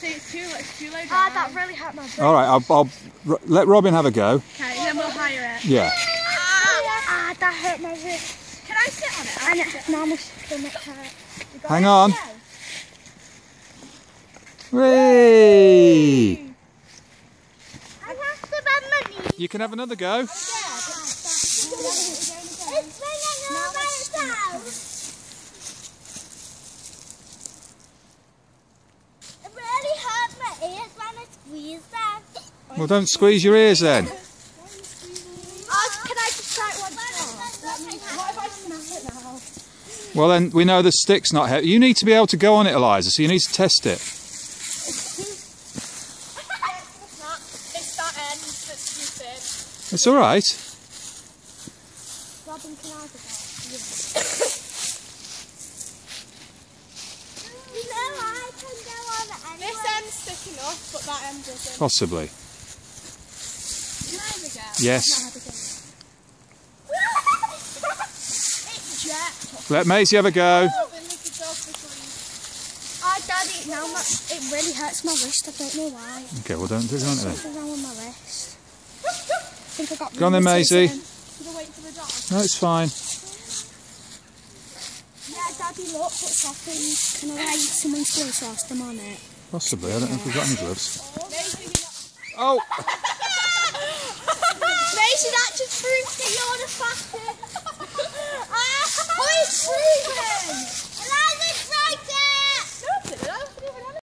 See, it's too low down. Ah, that really hurt my brain. All right, I'll let Robin have a go. Okay, then we'll hire it. Yeah. Ah, that hurt my wrist. Can I sit on it? And now my stomach hurt. Hang on. Whee! I have to bend my knees. You can have another go. It's ringing all by itself. It really hurt my ears when I squeezed them. Well, don't squeeze your ears then. Can I just try it once more? What if I smash it now? Well, then we know the stick's not heavy. You need to be able to go on it, Eliza, so you need to test it. It's that end that's stupid. It's all right. Robin, can I have a go? You know I can go on it anyway. This end's sticking off, but that end doesn't. Possibly. Can I have a go? Yes. It's jerked. Let Maisie have a go. Robin, look yourself before you... Daddy, now it really hurts my wrist. I don't know why. Okay, well, don't do it then. Something wrong with my wrist. I think I got Go on then, Maisie. Should I wait for the dog? No, it's fine. Yeah, Daddy, look what's happened. Can I write someone's gloves whilst I'm on it? Possibly. I don't know if we've got any gloves. Maybe Oh! Maisie, that just proves that you're the fastest. Oh, it's proven!